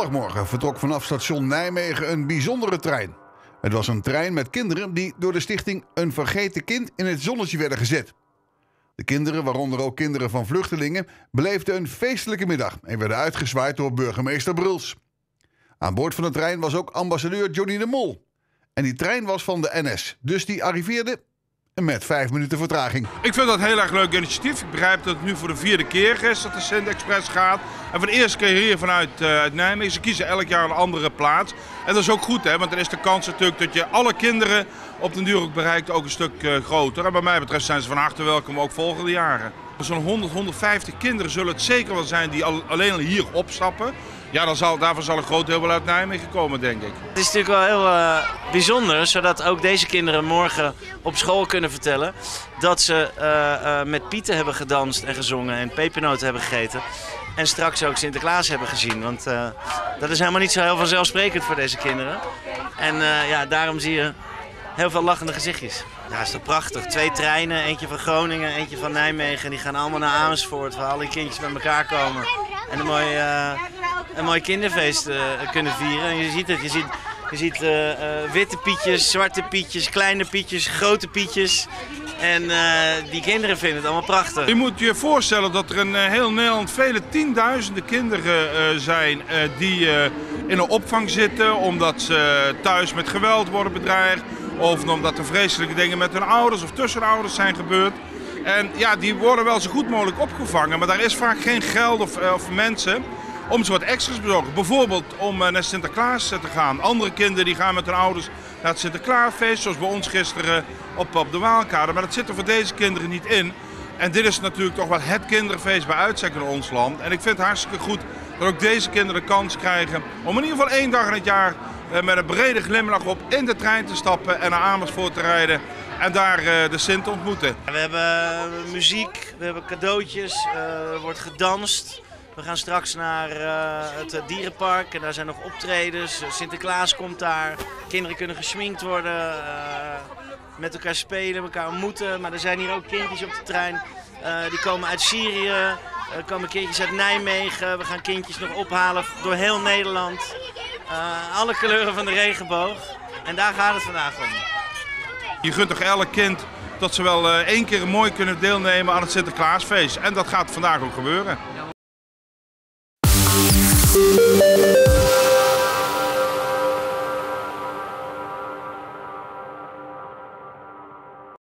Zondagmorgen vertrok vanaf station Nijmegen een bijzondere trein. Het was een trein met kinderen die door de stichting Een Vergeten Kind in het zonnetje werden gezet. De kinderen, waaronder ook kinderen van vluchtelingen, beleefden een feestelijke middag en werden uitgezwaaid door burgemeester Bruls. Aan boord van de trein was ook ambassadeur Johnny de Mol. En die trein was van de NS, dus die arriveerde met 5 minuten vertraging. Ik vind dat een heel erg leuk initiatief. Ik begrijp dat het nu voor de 4e keer is dat de Sint Express gaat. En voor de eerste keer hier vanuit uit Nijmegen. Ze kiezen elk jaar een andere plaats. En dat is ook goed, hè, want dan is de kans natuurlijk dat je alle kinderen op den duur ook bereikt ook een stuk groter. En wat mij betreft zijn ze van harte welkom ook volgende jaren. Zo'n 100, 150 kinderen zullen het zeker wel zijn die alleen al hier opstappen. Ja, daarvan zal een groot deel wel uit Nijmegen komen, denk ik. Het is natuurlijk wel heel bijzonder, zodat ook deze kinderen morgen op school kunnen vertellen dat ze met Pieten hebben gedanst en gezongen en pepernoten hebben gegeten. En straks ook Sinterklaas hebben gezien, want dat is helemaal niet zo heel vanzelfsprekend voor deze kinderen. En ja, daarom zie je heel veel lachende gezichtjes. Ja, is toch prachtig. 2 treinen, eentje van Groningen, eentje van Nijmegen. Die gaan allemaal naar Amersfoort, waar al die kindjes met elkaar komen. En een mooi kinderfeest kunnen vieren. En je ziet het, je ziet witte pietjes, zwarte pietjes, kleine pietjes, grote pietjes. En die kinderen vinden het allemaal prachtig. Je moet je voorstellen dat er in heel Nederland vele tienduizenden kinderen zijn die in een opvang zitten omdat ze thuis met geweld worden bedreigd. Of omdat er vreselijke dingen met hun ouders of tussen ouders zijn gebeurd. En ja, die worden wel zo goed mogelijk opgevangen, maar daar is vaak geen geld of mensen om ze wat extra's te bezorgen. Bijvoorbeeld om naar Sinterklaas te gaan. Andere kinderen die gaan met hun ouders naar het Sinterklaasfeest, zoals bij ons gisteren op de Waalkade. Maar dat zit er voor deze kinderen niet in. En dit is natuurlijk toch wel het kinderfeest bij uitstek in ons land. En ik vind het hartstikke goed dat ook deze kinderen de kans krijgen om in ieder geval 1 dag in het jaar met een brede glimlach op in de trein te stappen en naar Amersfoort te rijden. En daar de Sint te ontmoeten. We hebben muziek, we hebben cadeautjes, er wordt gedanst. We gaan straks naar het dierenpark en daar zijn nog optredens. Sinterklaas komt daar, kinderen kunnen geschminkt worden, met elkaar spelen, elkaar ontmoeten. Maar er zijn hier ook kindjes op de trein, die komen uit Syrië, er komen kindjes uit Nijmegen. We gaan kindjes nog ophalen door heel Nederland. Alle kleuren van de regenboog. En daar gaat het vandaag om. Je gunt toch elk kind dat ze wel 1 keer mooi kunnen deelnemen aan het Sinterklaasfeest. En dat gaat vandaag ook gebeuren.